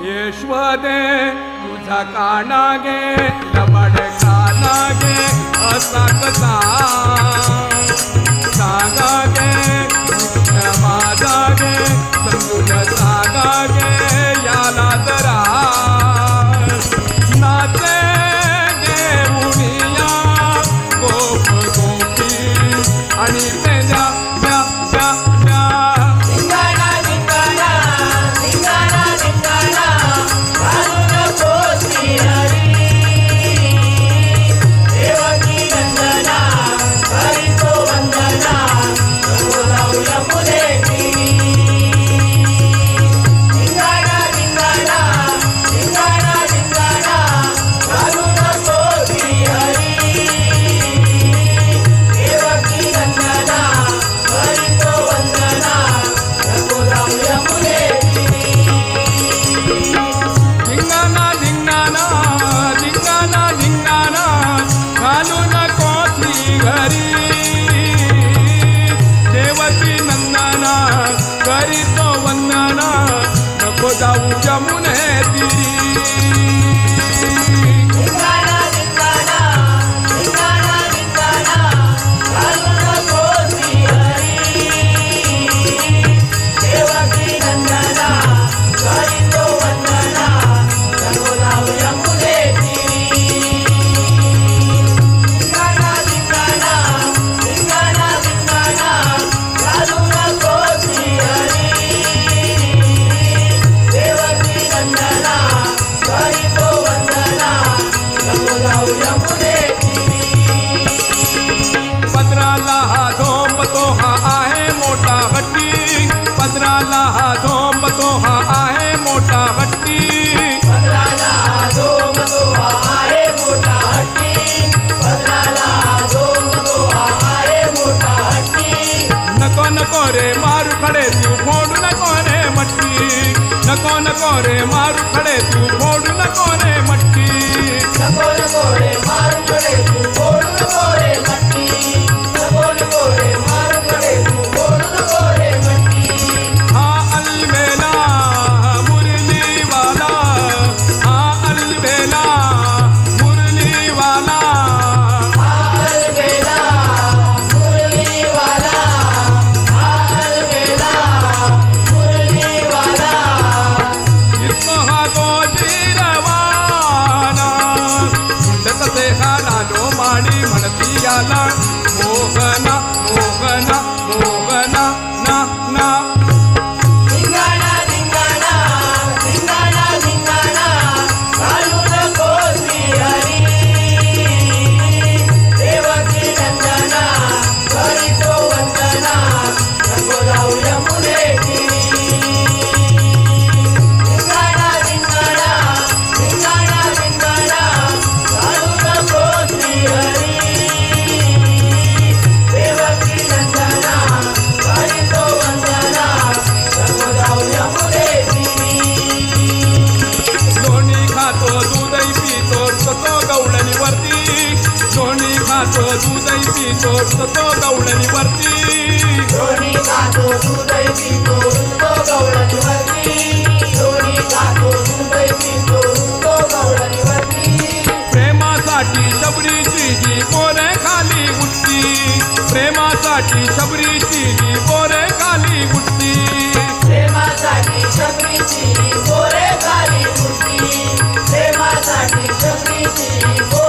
यशवदे तुझा काना गे लबड काना गे असा कसा सांगा गे कृष्ण माझा गे समजून सांगा गे याला जरा नाचे देऊनिया गोप गोपी आणि त्याच्या जाऊ जमुने तीरी धिंगाणा धिंगाणा धिंगाणा धिंगाणा घालू नको श्रीहरी देवकी नंदना करीतो वंदना नको जाऊ जमुने तीरी धिंगाणा धिंगाणा धिंगाणा धिंगाणा घालू नको श्रीहरी पदराला हा झोंबतो हा आहे मोठा हट्टी पदराला हा झोंबतो हा आहे मोठा हट्टी पदराला झोंबतो हा आहे मोठा हट्टी पदराला झोंबतो हा आहे मोठा हट्टी नको नको रे मारू खडे तू फोडू नको रे मट्टी नको नको रे मारू खडे तू फोडू नको रे मट्टी नको नको रे मारू खडे तू फोडू नको रे मट्टी नको नको रे मारू खडे तू फोडू नको रे मट्टी हा अलबेला मुरलीवाला हा अलबेला मुरलीवाला अलबेला मुरलीवाला अलबेला मुरलीवाला इसको हा गोजी रवाना तसे हा लालो माडी म्हणती याला मोहना मोहना मोहना ना ना धिंगाणा धिंगाणा धिंगाणा धिंगाणा घालू नको श्रीहरी देवकी नंदना करीतो वंदना नको जाऊ यमुने तीरी धिंगाणा धिंगाणा धिंगाणा धिंगाणा घालू नको श्रीहरी देवकी नंदना करीतो वंदना नको जाऊ यमुने तीरी लोणी खातो दूधही पितो तो गवळणी वरती लोणी खातो दूधही पितो तो गवळणी वरती लोणी खातो दूधही पितो तो गवळणीवरती लोणी खातो दूधही पितो तो गवळणीवरती प्रेमासाठी शबरीची जी पोरे खाली उठती प्रेमासाठी शबरीची जी पोरे खाली उठती प्रेमासाठी शबरीची पोरे खाली उठती प्रेमासाठी शबरीची